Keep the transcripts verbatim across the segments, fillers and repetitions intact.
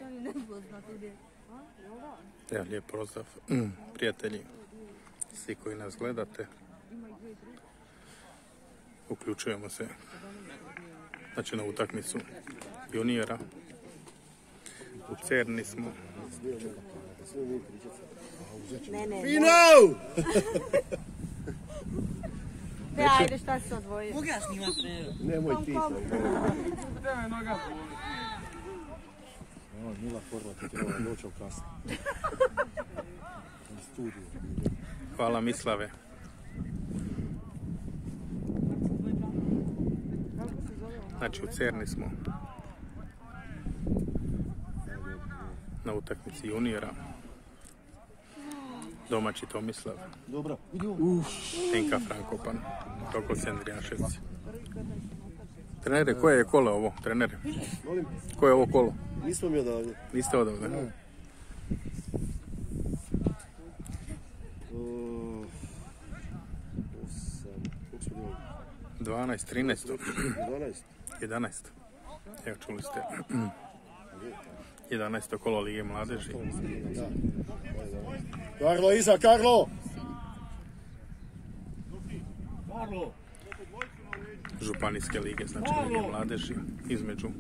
Evo, lijep pozdrav, prijatelji, svi koji nas gledate. Uključujemo se znači na utakmicu juniora. U Cerni smo. Ne, ne. Fino! Ne, ajde, šta se odvojio? Mogu ja snimat trener? Nemoj ti. Daj noga. Ovo, Mila Horvat, treba doći u kasno. U studiju. Hvala Mislave. Znači u Cerni smo na utakmici juniora. Domaći Tomislav. Dobro. Enka Frankopan. Toko Sendrijašec. Trenere, koje je kolo ovo? Trenere? Molim? Koje je ovo kolo? Nismo mi odavde. Niste odavde? Ne. dvanaest, trinaest, dvanaest. jedanaest. Evo, čuli ste. jedanaesto kolo Lige mladeži. Karlo, iza, Karlo! Karlo! Županijske lige, znači Lige mladeži, između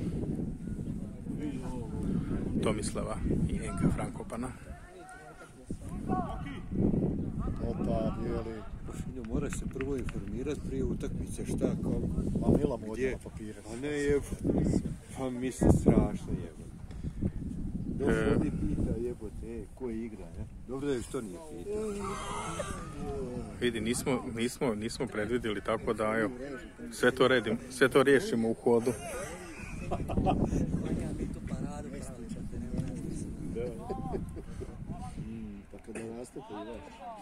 Tomislava i Enka Frankopana. Opa, bijeli. Mora se prvo informirati prije utakmice šta, kako. Ma Mila mu odjela papire. A ne jebote. Pa misli strašno jebote. Dobro E... ovdje pita jebote, e, ko igra, ne? Dobro da je što nije pitao. Vidi, nismo, nismo, nismo predvidjeli, tako da evo, sve to redim, sve to riješimo u hodu. Pa kada nastupa igraš.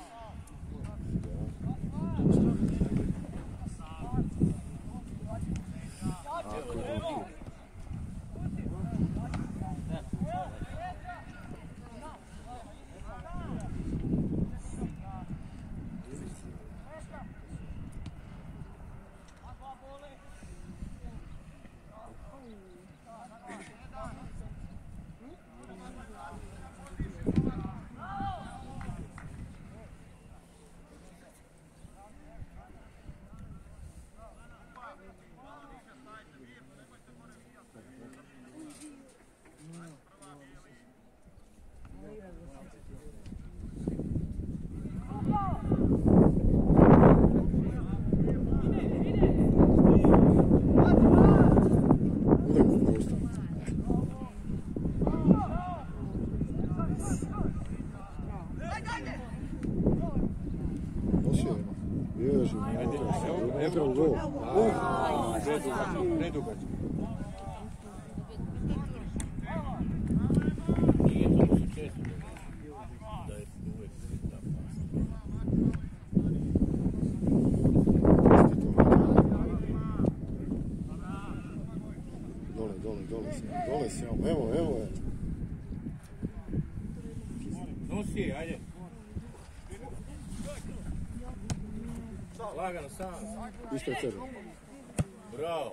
Evo, evo je. Nosi, ajde. Lagano, sam. Isto je tebe. Bravo.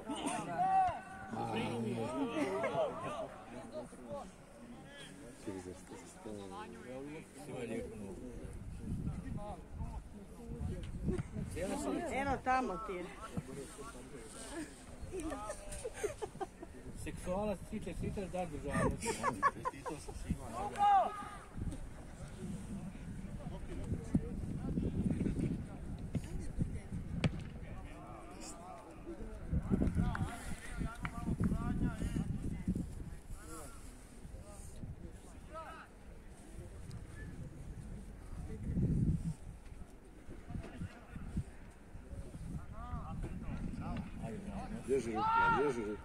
Eno tamo ti. Seksualac, siče, siče, da državnosti. Tito sam svima. Bježi ruku, bježi ruku.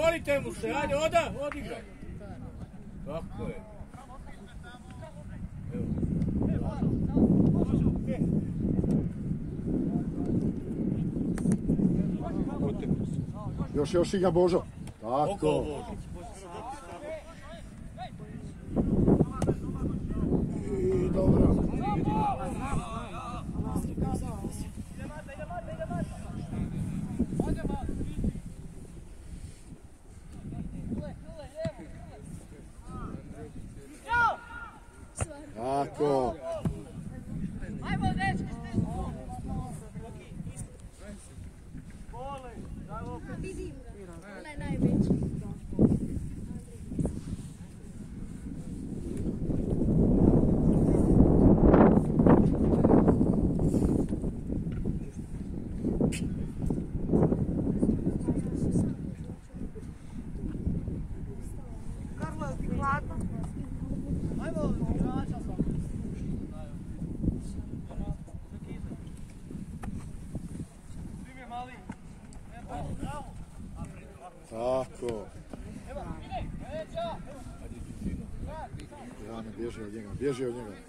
dozvolite mu se, ajde, oda, odigraj. Tako je. Još, još igra Božo. Tako. I dobro. Tako. Vidim ga, onaj najveći. Karlo, hladno. Tako. Jane, bježi od njega, bježi od njega.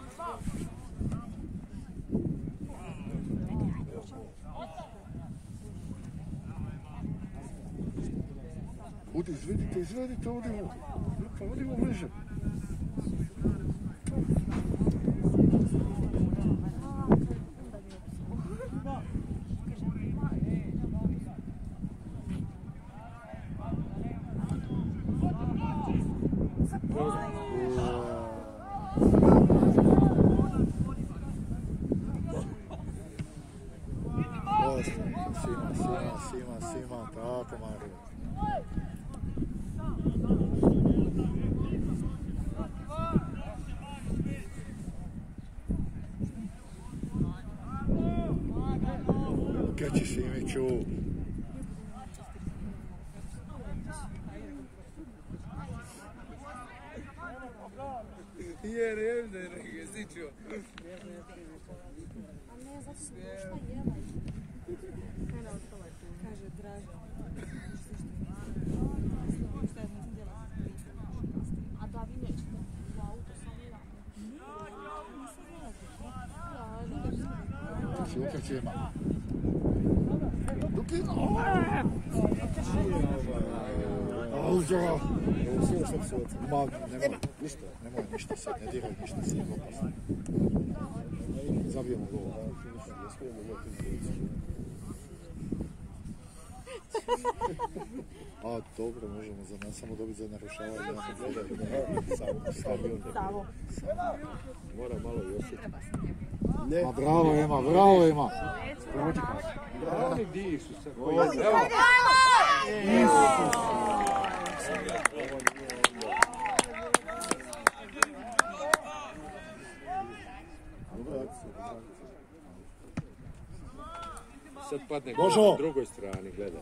Udi, izvedite, izvedite, udimo. Pa udimo bliže. Sima, sima, sima, sima, tako Mario. Kači Simiću. Jer, jer, da je zičio. A ne, zato sam došla jela. Kaže, Draža. A da, vi nećete. U auto sam ja. Kači, ukači ima. Duki! Auđa! Ma, nemoj, ništa, nemoj ništa sad, ne diraj ništa sad, opasno. Zabijemo gol. A, dobro, možemo za nas samo dobiti za narušavanje. Savo. Mora malo i osjetiti. Ma, bravo Ema, bravo Ema. Oni dišu se. Sad padne na drugoj strani, gledaj.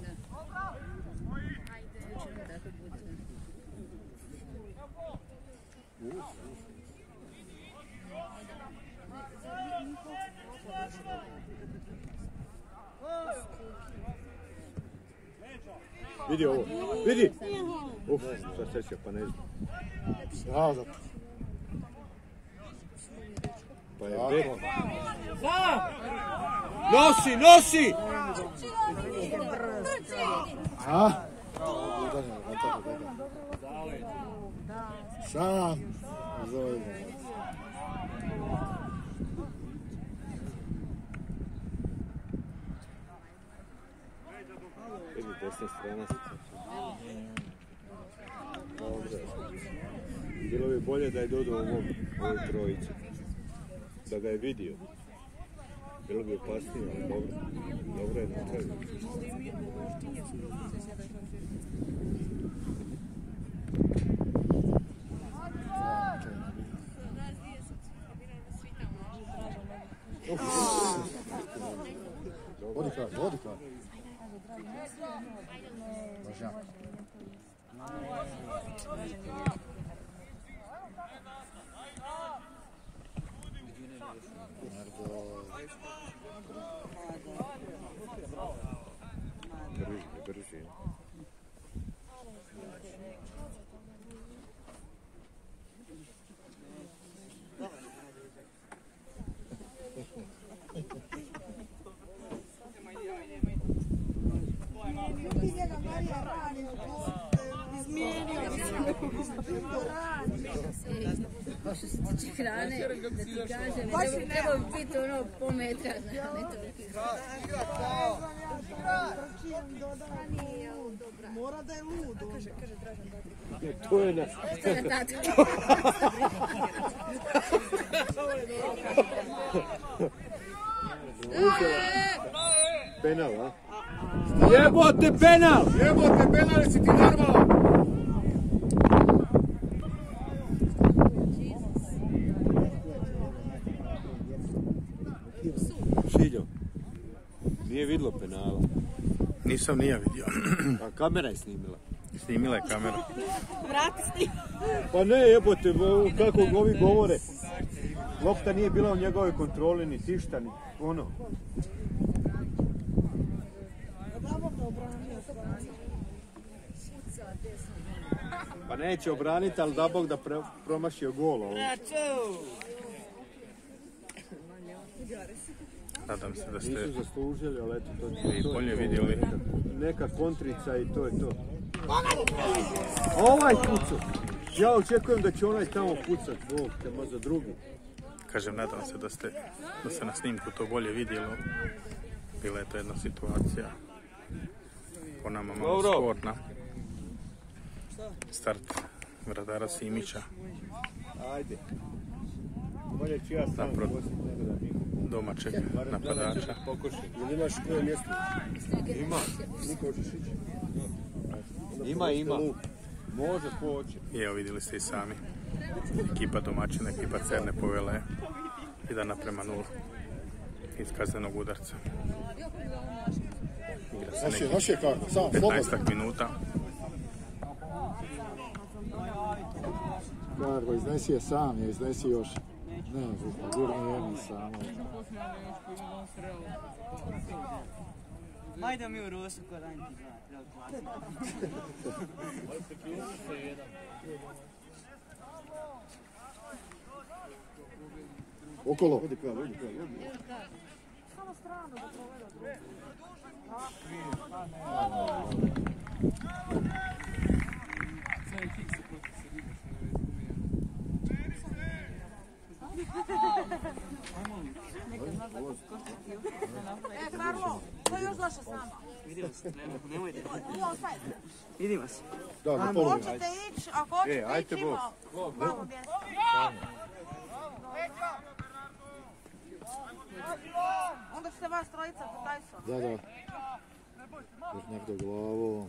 Vidi ovo, vidi! Uf, šta sreća, pa ne znam. Bravo za... Pa je bet. Nosi, nosi! A? Sam! Zove. Vidi, desna strana. Bilo bi bolje da je dodao ovom, ovoj trojici. Da ga je vidio. Bilo bi opasnije, ali dobro. Dobro je napravio. Vodi kar, vodi kar. Božan. Brži, brži. Što se tiče hrane, da ti kažem, treba bi biti ono pol metra, ne toliki. Mora da je lud. To je na... To je na tatu. Penal, a? Jebote penal! Jebote, penal, si ti normalan! Šiljo, nije vidlo penala. Nisam ni ja vidio. A kamera je snimila. Snimila je kamera. Pa ne, jebote, kako ovi govore. Lopta nije bila u njegovoj kontroli, ni tišta, ni ono. Pa neće obraniti, ali da Bog da pre, promašio gol. Ovo. Nadam se da Nisu ste zaslužili, ali eto, to, to, i to bolje je to. vidjeli. Neka kontrica i to je to. Ovaj pucu! Ja očekujem da će onaj tamo pucat, Bog te ma za drugi. Kažem, nadam se da ste da se na snimku to bolje vidjelo. Bila je to jedna situacija po nama malo Dobro. sporna. Start vratara Simića, Ajde. Bolje ću ja sam Naprot- poslije nego da mi. domaćeg napadača. Pokušaj. Ili imaš koje mjesto? Ima. Niko hoćeš ići? Ima, ima. Može, ko hoće. I evo, vidjeli ste i sami. Ekipa domaćina, ekipa Cerne povela je jedan naprema nula iz kaznenog udarca. Igra se Naš je, nekih naš je kako? Sam, slobodno. petnaestak minuta. Kargo, iznesi je sam, je iznesi još. Ne, Zupa, gurni je mi samo. Ajde mi u Rusu kod Anti dva. Okolo. Odi ka, odi ka, odi. Samo stranu da proveda. E, Karlo, ko je još došao s nama? Vidimo se, nemojte. Vidimo se. Da, na Ako polu. hoćete ići, ako hoćete E, ajte ići, Bog. ima malo mjesta. Onda ćete vas trojica po Tyson. Da, da. Vrhnjak do glavu.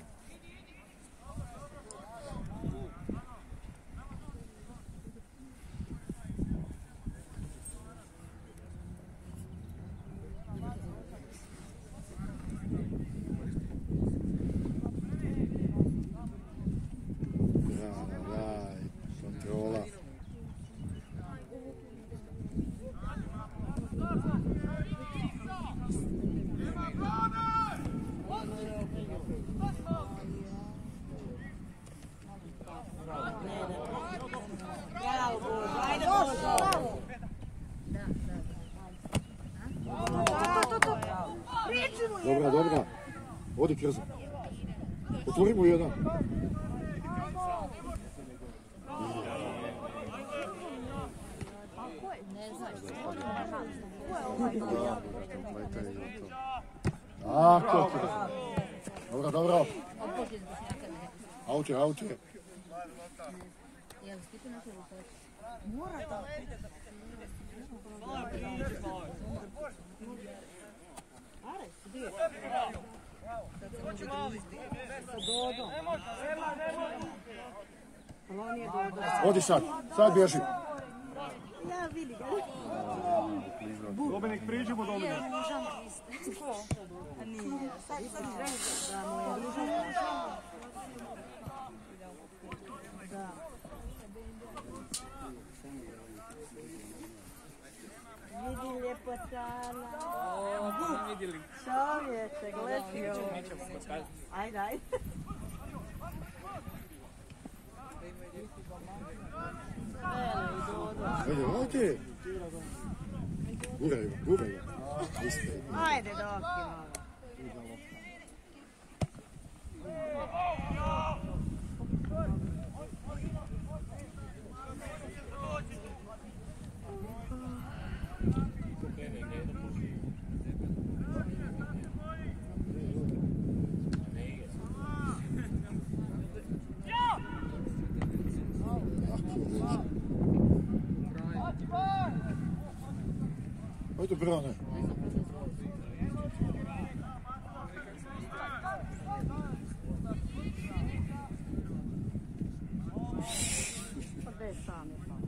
Da, da, da. Kontrola. Dobra, dobra. Odi Krzo. Otvori mu jedan. Tako, Krzo. Dobro, dobro. Auče, auče. Odi sad, sad bježi. Dominik, priđimo Dominik. Vidi ljepotana. Čovječe, gledi ovo. Ajde, ajde. Ajde, ajde. Guraj ga, guraj ga. Ajde, dok malo. Ajde, brane. Gdje sam je pa?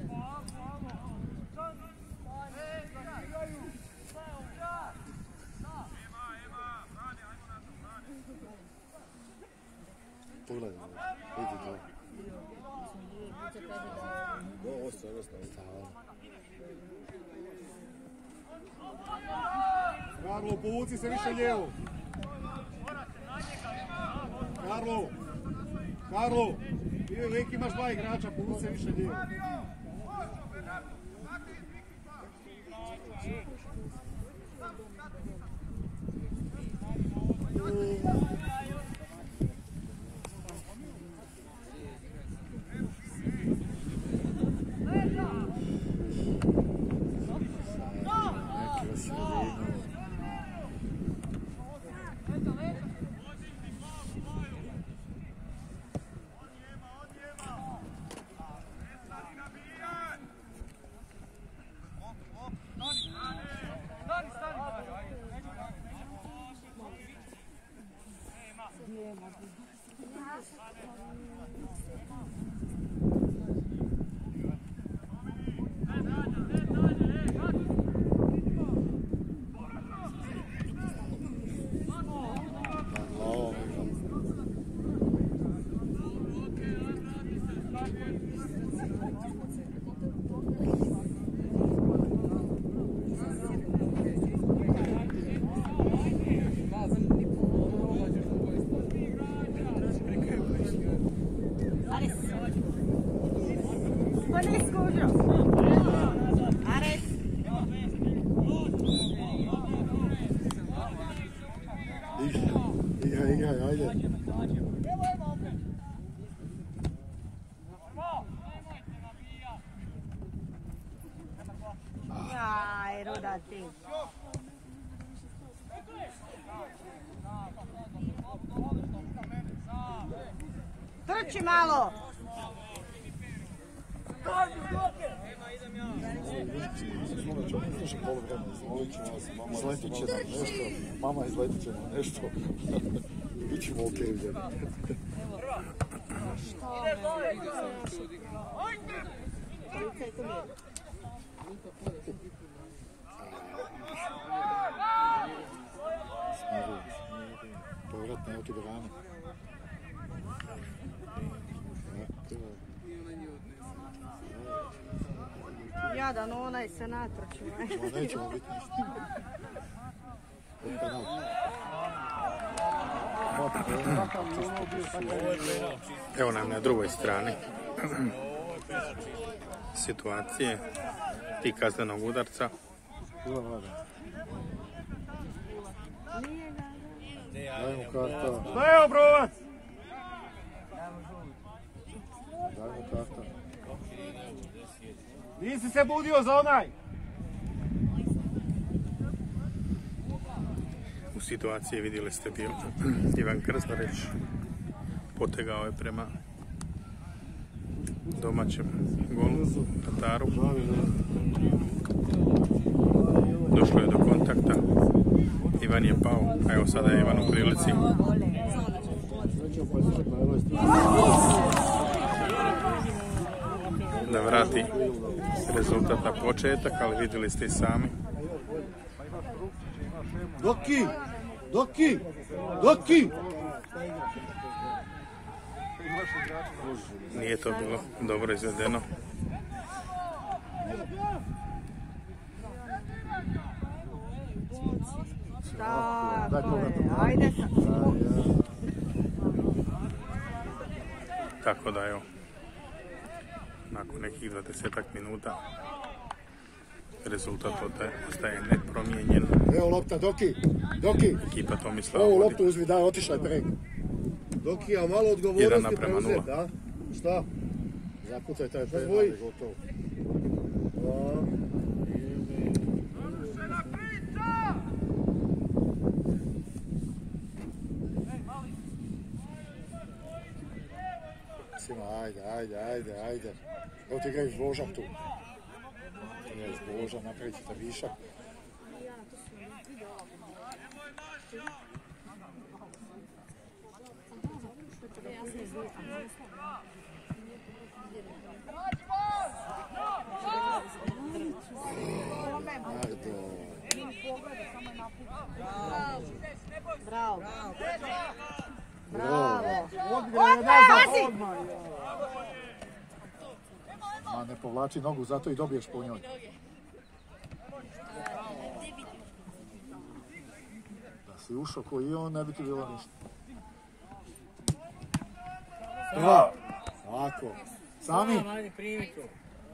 Pogledaj, vidi to. Ovo ostaje, ostaje. Karlo, povuci se više lijevo. Karlo, Karlo, ti uvijek imaš dva igrača, povuci se više lijevo. Igraj, igraj, ajde. Aj, Ruda ti. Trči malo! Izletit će nam nešto, mama izletit će nam nešto. Bićemo okej okay, Smirujem, povratne auto do rane. Jadan, onaj se natrči. Ma nećemo biti ništa. Evo nam na drugoj strani situacije i kaznenog udarca. Dajmo karta. Evo, brovac! Dajmo karta. Nisi se budio za onaj! U situaciji vidjeli ste bio Ivan Krzlarić, potegao je prema domaćem golu, Tataru. Došlo je do kontakta, Ivan je pao, a evo sada je Ivan u prilici da vrati rezultat na početak, ali vidjeli ste i sami. Doki! Doki! Doki! Nije to bilo dobro izvedeno. Tako je, ajde sad. Tako da evo, nakon nekih dvadesetak minuta rezultat ostaje nepromijenjen. Evo lopta, Doki! Doki! Ekipa Tomislava Ovu vodi loptu uzmi, daj, otišla je preko. Doki, a malo odgovornosti preuzeti, da? Šta? Zakucaj taj penal, je gotovo. Sima, ajde, ajde, ajde, ajde. Evo ti igraš Božak tu. je Boža, napravit ćete višak. Bravo. Bravo. Odmah! Ma ne povlači nogu, zato i dobiješ po njoj. Da si ušao ko i on, ne bi ti bilo ništa. Bravo. Tako. Sami. Ajde, primi to.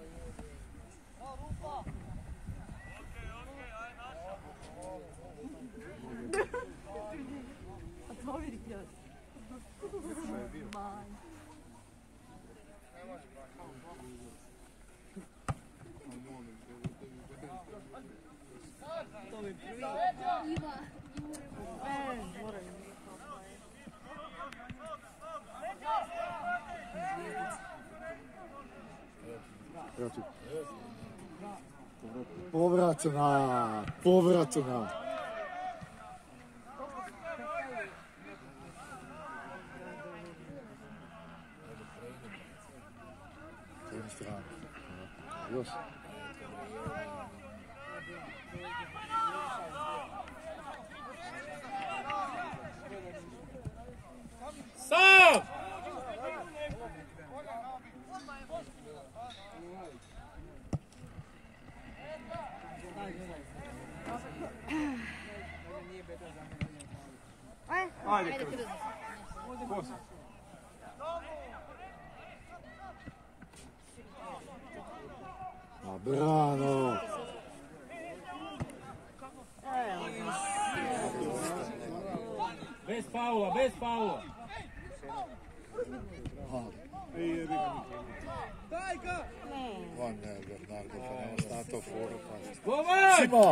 Povratna, povratna. Jednu stranu. Još. Sam! Ajde, Krz. A brano. Bez faula, bez faula. Daj ga! Van ne, Bernardo, pa nema stato foru, pazi. Govaj! Simo!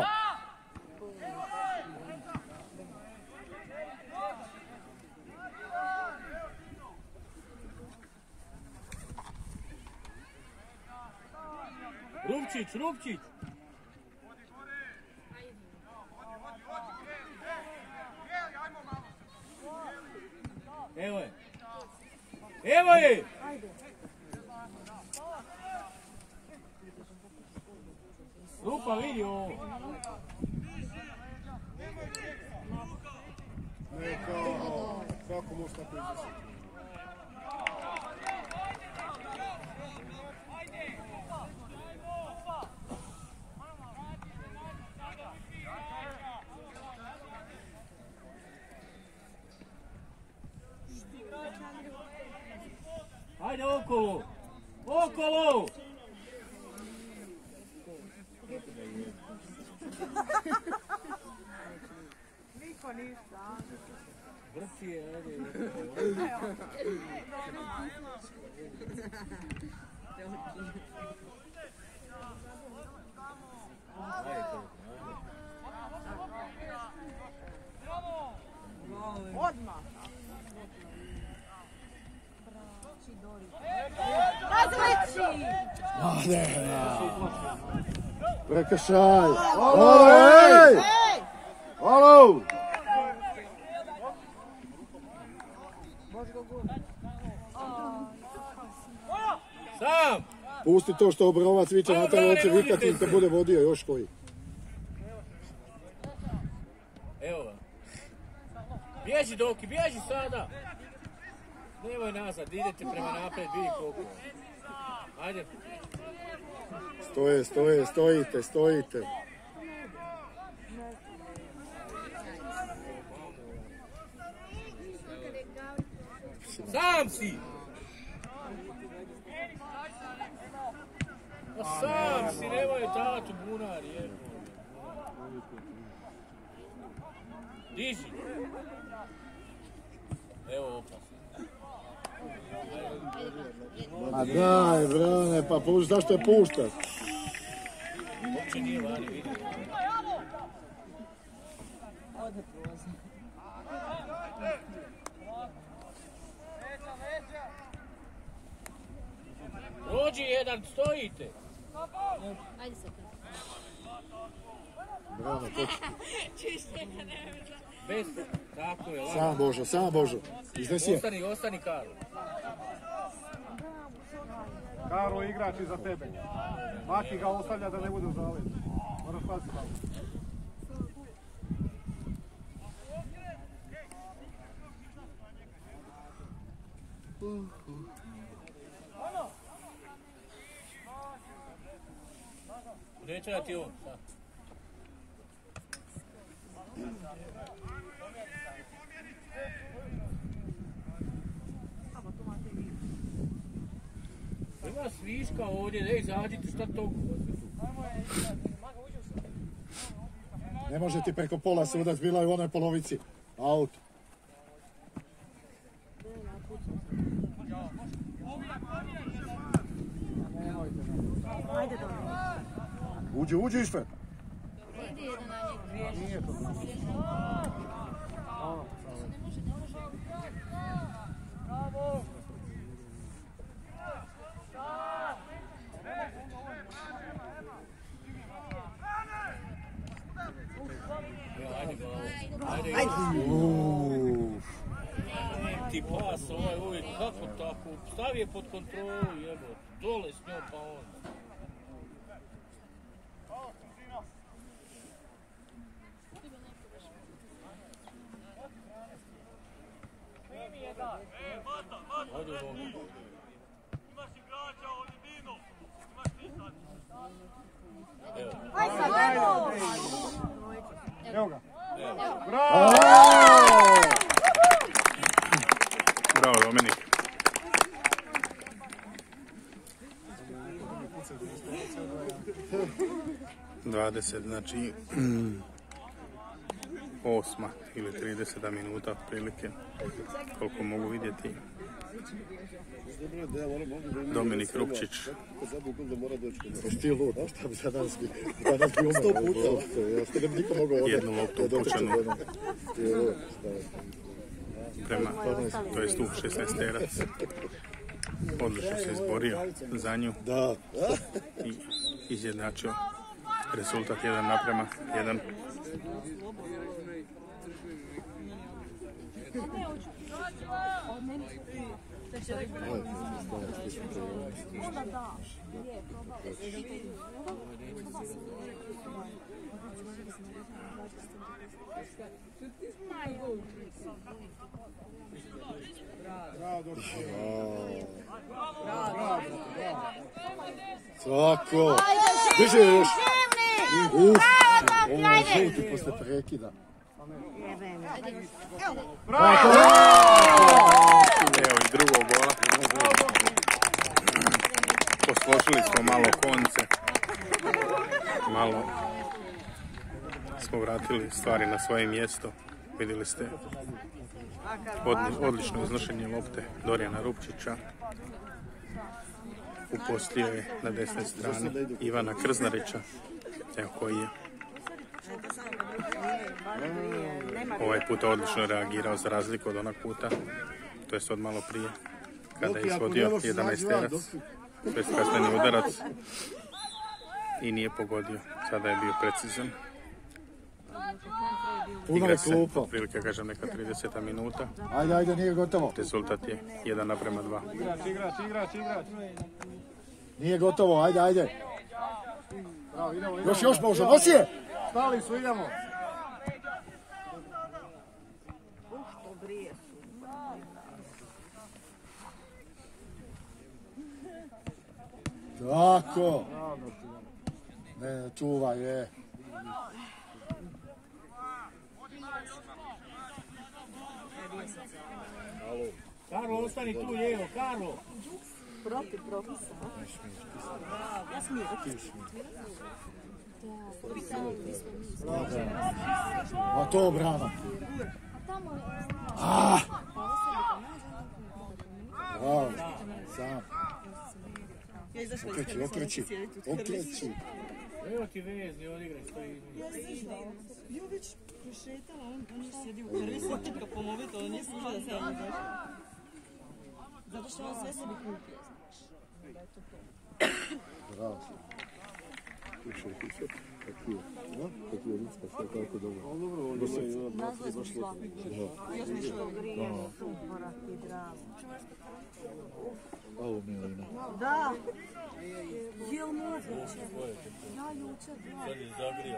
Rupčić, Rupčić! Evo je! Evo je! Rupa, vidi ovo! Neka, kako možeš tako izvesti? Ajde okolo! Okolo! Niko ništa. Vrti je, ajde. Odmah. Različi! Madena! Prekršaj! Alo, ej! Alo! Sam! Pusti to što Obrovac viče na tebe, on će vikati i te bude vodio još koji. Evo ga. Bježi Doki, bježi sada! Nemoj nazad, idete prema napred, vidi koliko. Ajde. Stoje, stoje, stojite, stojite. Sam si! A sam si, nemoj tatu bunar, jebo. Diži! Evo opas. A daj, brane, pa pušta, zašto je puštat? Uopće nije vani, vidi. Rođi jedan, stojite! Ajde sad. Bravo, točno. Bez, tako je, lako. Sam Božo, sam Božo. Iznesi je. Ostani, ostani Karlo. Karlo igrač iza tebe. Maki ga ostavlja da ne bude u zaleđu. Moraš paziti malo. Neće da ti on, sad. Ima sviška ovdje, ne izađite, šta to? Ne može ti preko pola sudac, bila je u onoj polovici. Out. Uđi, uđi Išve. Ide jedan na njeg. Nije to. Bravo! Ajde, ti pas ovaj uvijek, kako tako, stavi je pod kontrolu, jebo, dole s njom pa onda. Ajde, Bogu. Imaš igrača ovdje, Dino. Imaš ti sad. Evo. Evo ga. Bravo! Bravo, Dominik. dvadeset, znači osma ili trideseta minuta otprilike, koliko mogu vidjeti. Dominik Rupčić. Ti je lud, šta bi danas bi danas bi umro. Sto puta. Ja ste ga niko mogao odati. Jednu loptu upućenu prema, to jest u šesnaesterac. Odlično se izborio za nju i izjednačio rezultat jedan naprema jedan. Svako! Drži još! Uf! Ovo je žuti posle prekida. Evo i drugog gola. Posložili smo malo konce. Malo smo vratili stvari na svoje mjesto. Vidjeli ste odlično iznošenje lopte Dorijana Rupčića. Upostio je na desnoj strani Ivana Krznarića, evo koji je ovaj puta odlično reagirao za razliku od onog puta, to jest od malo prije, kada je izvodio jedanaesterac, to jest kasneni udarac i nije pogodio, sada je bio precizan. Igra se, otprilike kažem, neka trideseta minuta. Ajde, ajde, nije gotovo. Rezultat je jedan naprema dva. Igrač, igrač, igrač, igrač. Nije gotovo, ajde, ajde. Još, još može, nosi je! Stali su, idemo. Tako. Ne, čuvaj je. Karlo, ostani tu lijevo, Karlo. Protiv propisa. Ja smijem. A to brava. Ah! Bravo, sam. Okreći, okreći, okreći. Evo ti vezni, odigraj, stoji između. Jović prešetala, on je sjedio u prvi sekunka pomoviti, on nije služio da stavlja. Zato što on sve sebi kupio, znaš. Bravo. Slušaj, ti sad, kako je, no? Kako je Licka, sve tako dobro. Ali dobro, on ima i ona Nazvali smo sva. Još mi što grije, sumpora i drago. Ovo Milina. Da. Jel moguće? Ja jučer dva. Sad je zagrijao.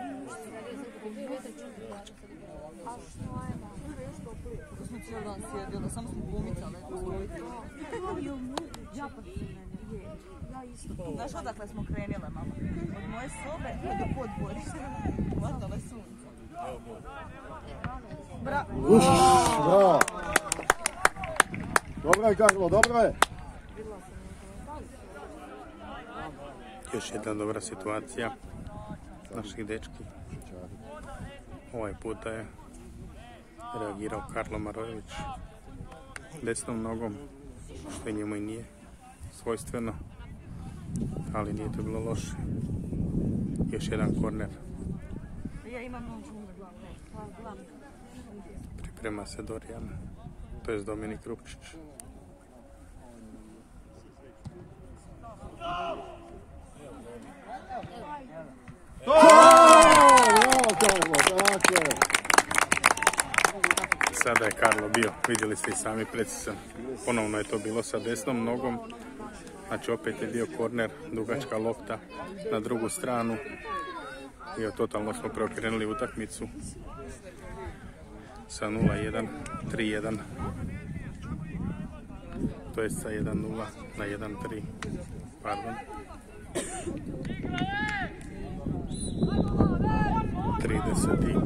A što je ma? Kako smo cijel dan sjedili, samo smo pomicali. Jel moguće? Ja pa se mene. Ja isto. Znaš odakle smo krenile, mama? Od moje sobe do podborišta. Vatale sunce. Bra... Uš, bravo. Dobro je, Karlo, dobro je. Još jedna dobra situacija naših dečki. Ovaj puta je reagirao Karlo Marojević desnom nogom, što njemu i nije svojstveno, ali nije to bilo loše. Još jedan korner. Ja imam noću. Priprema se Dorijan, to je Dominik Rupčić. Sada je Karlo bio, vidjeli ste i sami precizan. Ponovno je to bilo sa desnom nogom. Znači opet je bio korner, dugačka lopta na drugu stranu. I totalno smo preokrenuli utakmicu sa nula jedan, tri jedan. To je sa jedan nula na jedan tri. Pardon. trideset i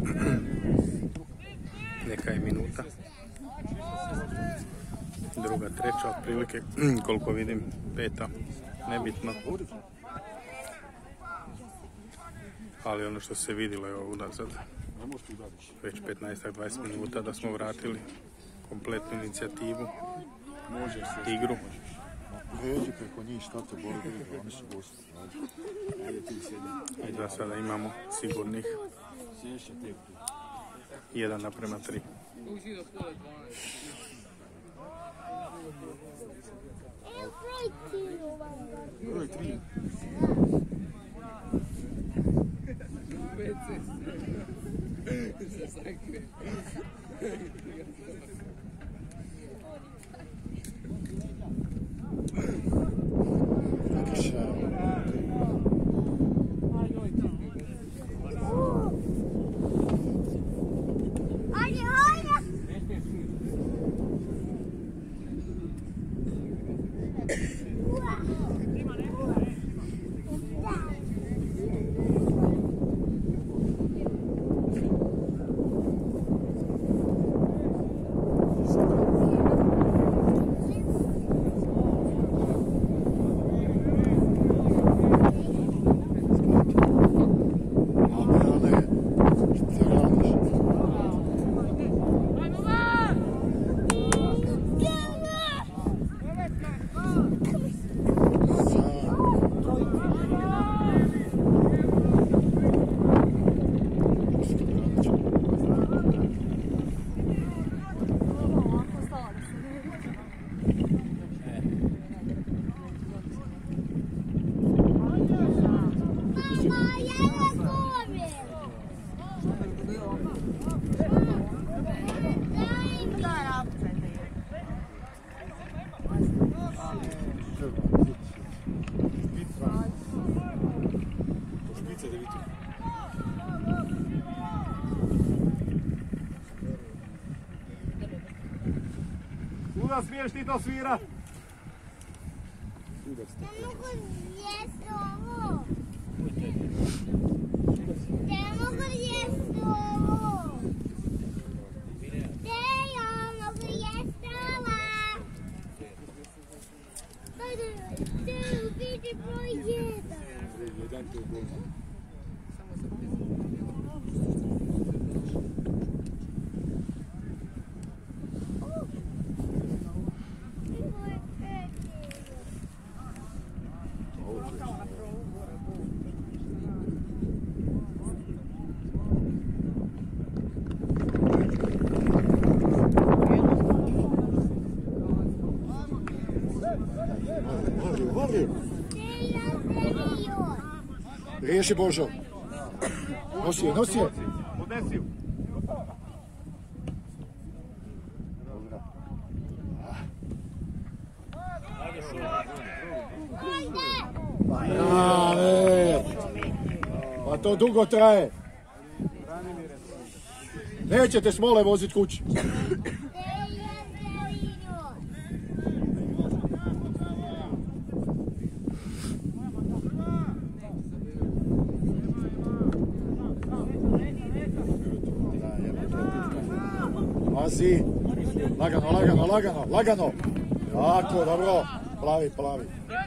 neka je minuta. Druga, treća, otprilike, koliko vidim, peta, nebitno. Ali ono što se vidjelo je ovo unazad, već petnaest do dvadeset minuta da smo vratili kompletnu inicijativu, igru. Pređi preko njih, šta te boli, oni su gosti. I za sada imamo sigurnih jedan naprema tri. Broj tri. Kuda smiješ ti to svirat? Ne mogu jest ovo. Ne mogu jest ovo. Ne, ja mogu jest ova. Hajde, te vidi broj jedan. Jedan te broj. Voli. Riješi Božo. Nosi je, nosi je. Odnesi ju. Brave! Pa to dugo traje. Nećete smole vozit kući. Pazi. Lagano, lagano, lagano, lagano. Tako, dobro. Plavi, plavi.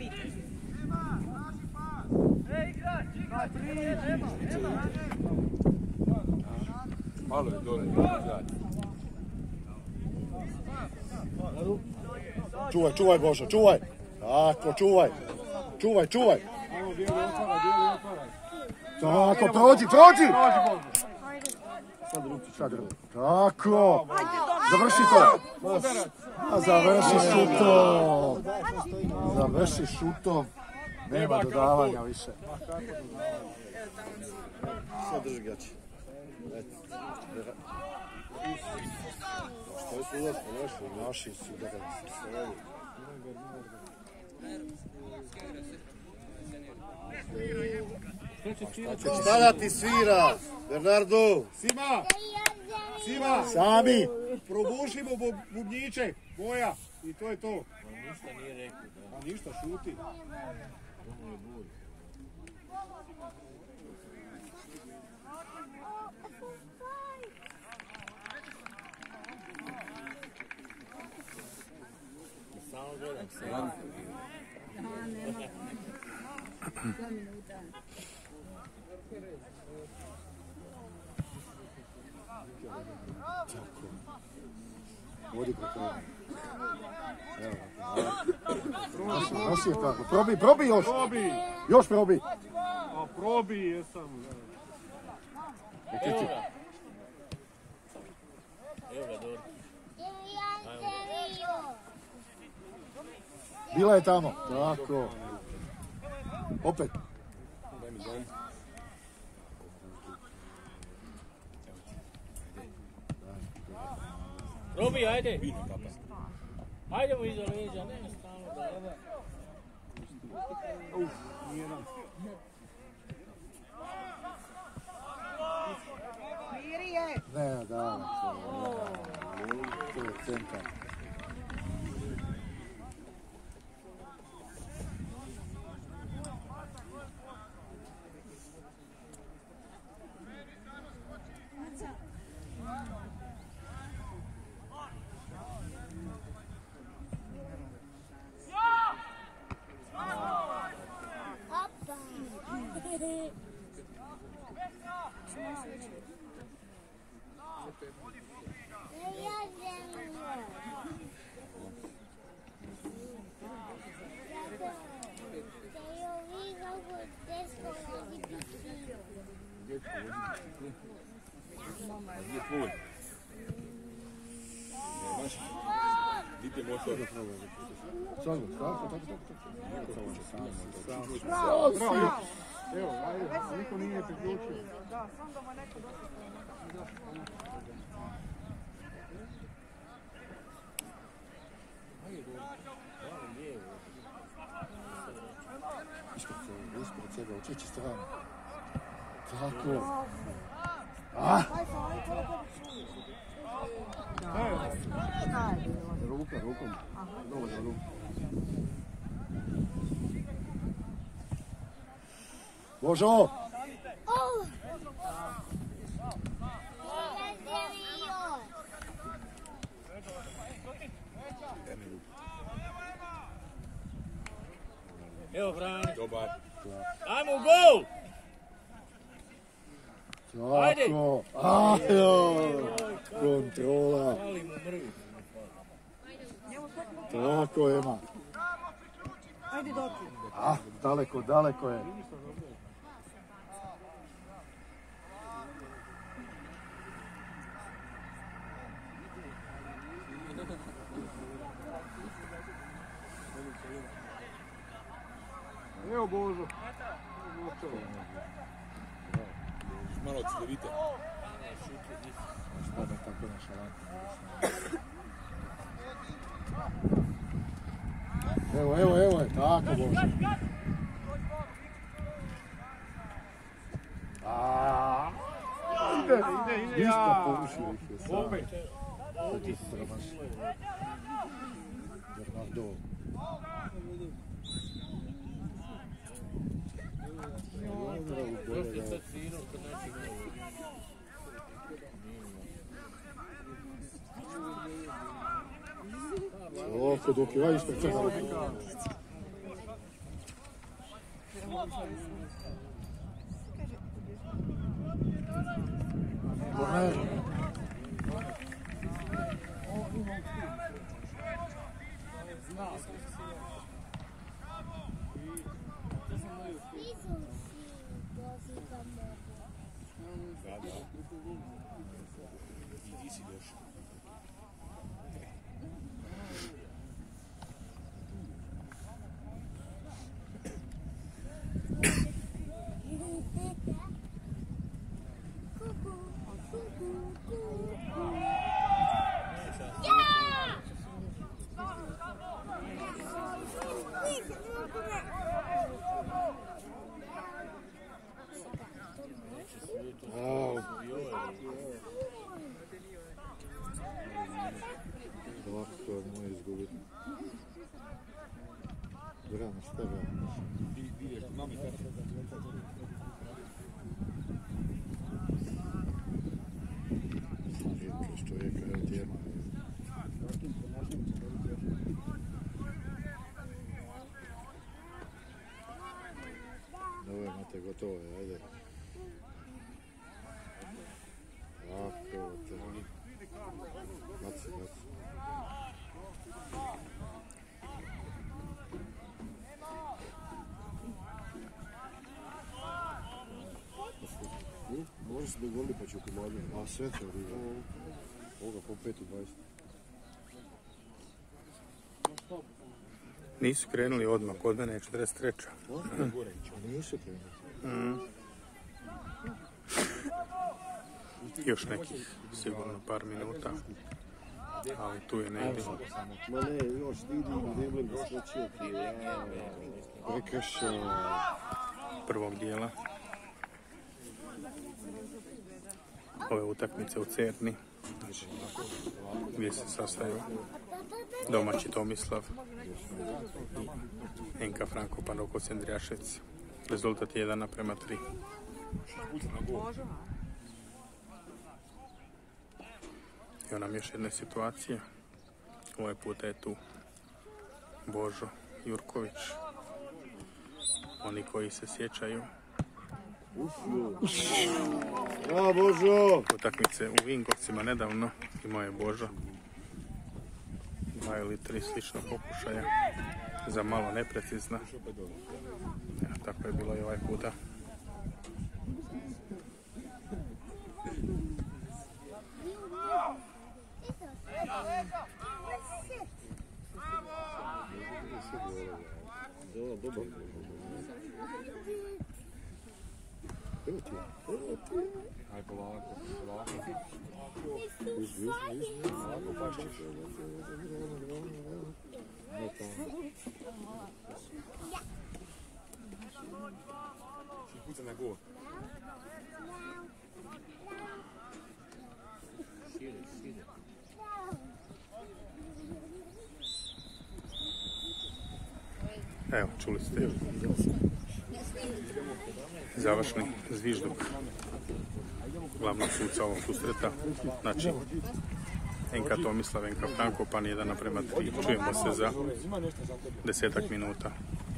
Malo je dole. Čuvaj, čuvaj Božo, čuvaj. Tako, čuvaj. Čuvaj, čuvaj. Tako, prođi, prođi. Tako. Završi to. A završi šutom. Završi šutom. Nema dodavanja više. Sad drži gaći. Što je su ulasno naši? Naši su da se šta da ti svira, Bernardo? Sima! Sima! Sami! Probušimo bubnjiće, boja, i to je to. Ništa nije rekao. A ništa, šuti. Samo gledam se. Dva minuta. Vodi preko. Evo. Nosi, nosi je tako. Probi, probi još. Probi. Još probi. A probi jesam. Evo ga. Evo ga, dobro. Bila je tamo. Tako. Opet. Robi, ajde. Ajde mu iza leđa, ne stalno da. Uf, nijedan. Ne, da. To je centar. Gdje je tvoj? Nemaš? Dite motor. Sad, tako, tako, tako. Bravo. Evo, ajde, niko nije priključio. Da, sam da mu neko Ispred sebe, očići stranu. Tako. A? Ruka, rukom. Dovoljno ruku. Božo! Evo Frani. Dobar. Ajmo u gol! Tako. Ajo! Kontrola. Tako, Ema. Ajde doki. Ah, daleko, daleko je. Evo Božo. Malo cedovite. Šta da tako našalati? Evo, evo, evo je, tako Bože. Aaaa. Ide, ide, ide, Ništa ja. porušio ih je sam. Opet. Što ti se sramaš? Bernardo. Ovako dok je vadiš što čeka. Borne. I ti si došao. Ovako to moje izgubiti. Brano, šta brano? Vidješ, mami kada. Vidite što je kada tjema. Ovo je, imate gotovo je, ajde. Tako, te. Baci, baci. Može se dogoditi pa ću komadu. A sve to riba. Ovoga po pet i dvadeset. Nisu krenuli odmah, kod mene je četrdeset treća. Nisu krenuli. Mm. Još nekih, sigurno par minuta. Ali tu je ne idemo. Ma ne, još ti idi, ne budem da skočio ti. Prekršao. Prvog dijela. Ove utakmice u Cerni, gdje se sastaju domaći Tomislav i N K Frankopan Rokoc Andrijašec. Rezultat je jedan naprema tri. Evo nam još jedne situacije. Ovaj puta je tu Božo Jurković. Oni koji se sjećaju Bravo Božo! utakmice u Vinkovcima nedavno imao je Božo dva ili tri slična pokušaja za malo neprecizna. Evo, tako je bilo i ovaj puta. Dobro. Evo ti, evo ti. Aj polako, polako. Viš, viš, viš, viš. Polako pašćeš. Ne tamo. Puca na go. Sjede, sjede. Evo, čuli ste završni zvižduk glavnog suca ovog susreta. Znači, N K Tomislav, N K Frankopan, jedan naprema tri. Čujemo se za desetak minuta.